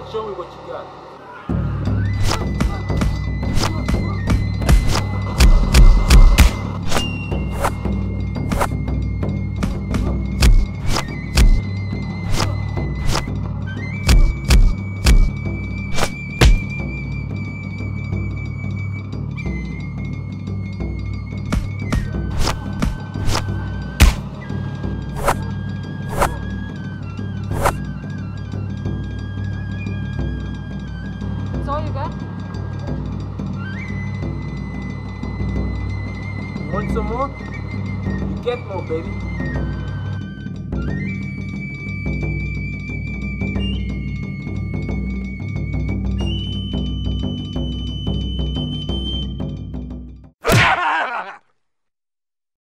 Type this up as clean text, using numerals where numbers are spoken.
Show me what you got. All you got? Want some more? You get more, baby.